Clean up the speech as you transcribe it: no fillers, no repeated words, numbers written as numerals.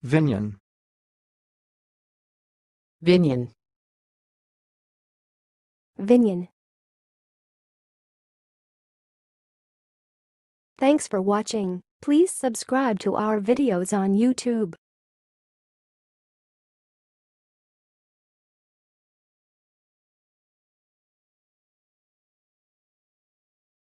vinyon, vinyon, vinyon. Thanks for watching. Please subscribe to our videos on YouTube.